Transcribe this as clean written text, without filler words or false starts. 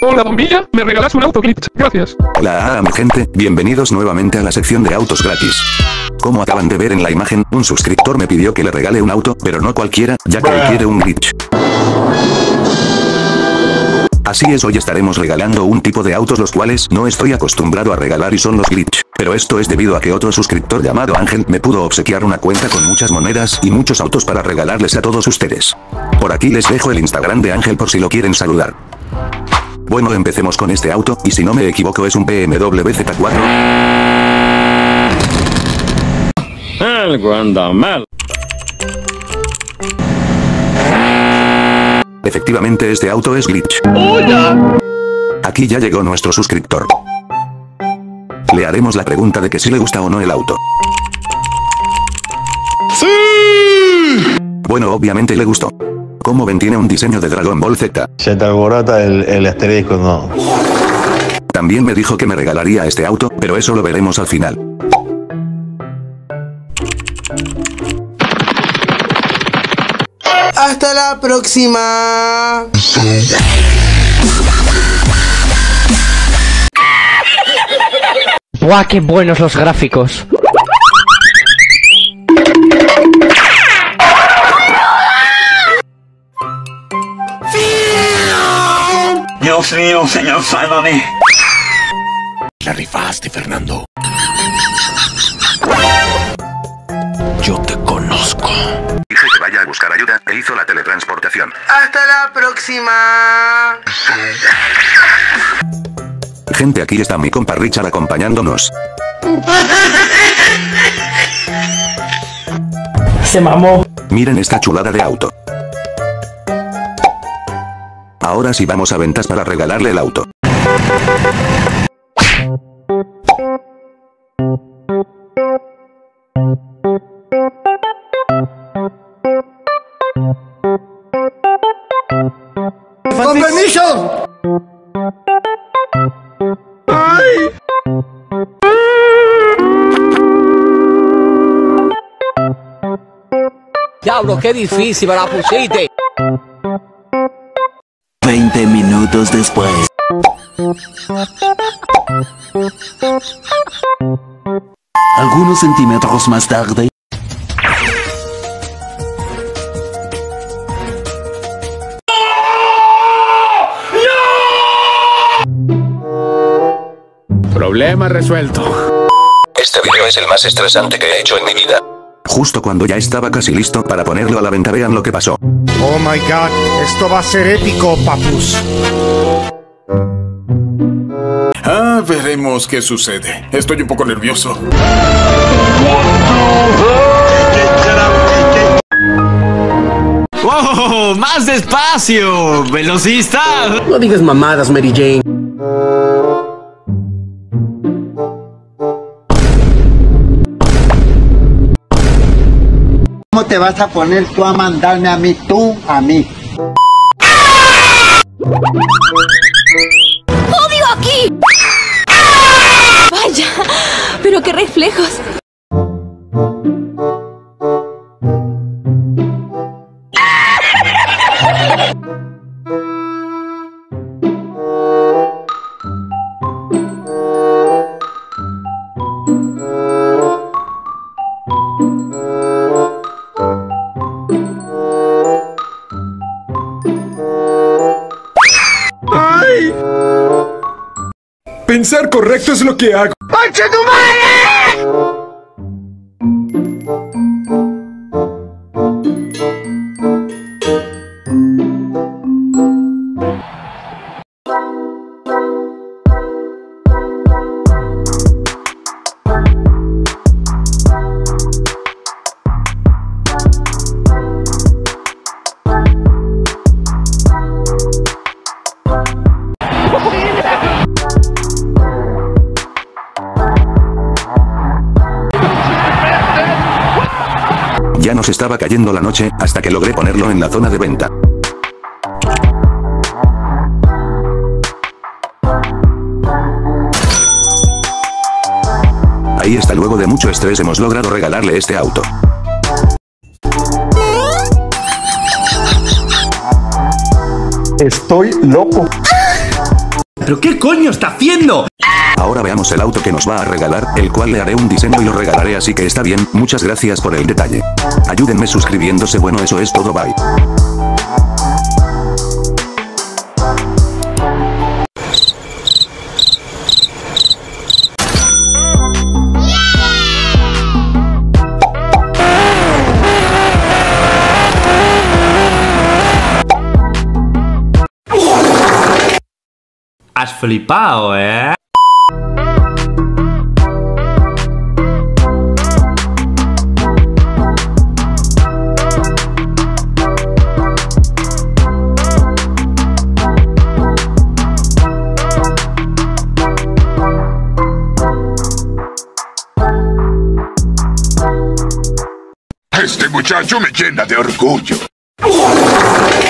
Hola, Don Villa, me regalas un auto glitch, gracias. Hola mi gente, bienvenidos nuevamente a la sección de autos gratis. Como acaban de ver en la imagen, un suscriptor me pidió que le regale un auto, pero no cualquiera, ya que él quiere un glitch. Así es, hoy estaremos regalando un tipo de autos los cuales no estoy acostumbrado a regalar y son los glitch. Pero esto es debido a que otro suscriptor llamado Ángel me pudo obsequiar una cuenta con muchas monedas y muchos autos para regalarles a todos ustedes. Por aquí les dejo el Instagram de Ángel por si lo quieren saludar. Bueno, empecemos con este auto, y si no me equivoco es un BMW Z4. Algo anda mal. Efectivamente este auto es glitch. Aquí ya llegó nuestro suscriptor. Le haremos la pregunta de que si le gusta o no el auto. ¡Sí! Bueno, obviamente le gustó. Como ven, tiene un diseño de Dragon Ball Z. Se te alborota el asterisco, no. También me dijo que me regalaría este auto, pero eso lo veremos al final. Hasta la próxima. ¡Buah, qué buenos los gráficos! Dios mío, señor, sálvame. La rifaste, Fernando. Yo te conozco. Dije que vaya a buscar ayuda, e hizo la teletransportación. Hasta la próxima. Gente, aquí está mi compa Richard acompañándonos. Se mamó. Miren esta chulada de auto. Ahora sí vamos a ventas para regalarle el auto. ¡Con permiso! Diablo, qué difícil me la pusiste. 20 minutos después. Algunos centímetros más tarde. Problema resuelto. Este video es el más estresante que he hecho en mi vida. Justo cuando ya estaba casi listo para ponerlo a la venta, vean lo que pasó. Oh my god, esto va a ser épico, papus. Veremos qué sucede. Estoy un poco nervioso. ¡Oh! ¡Más despacio! ¡Velocista! No digas mamadas, Mary Jane. ¿Cómo te vas a poner tú a mandarme a mí, tú a mí? ¡Odio aquí! ¡Vaya! ¡Pero qué reflejos! Pensar correcto es lo que hago. ¡Concha tu madre! Ya nos estaba cayendo la noche, hasta que logré ponerlo en la zona de venta. Ahí está, luego de mucho estrés hemos logrado regalarle este auto. Estoy loco. ¿Pero qué coño está haciendo? Ahora veamos el auto que nos va a regalar, el cual le haré un diseño y lo regalaré, así que está bien, muchas gracias por el detalle. Ayúdenme suscribiéndose, bueno, eso es todo, bye. Has flipado, ¿eh? Este muchacho me llena de orgullo.